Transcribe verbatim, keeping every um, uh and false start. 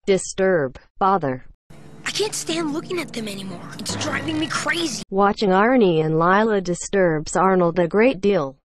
disturb, bother. I can't stand looking at them anymore. It's driving me crazy. Watching Arnie and Lila disturbs Arnold a great deal.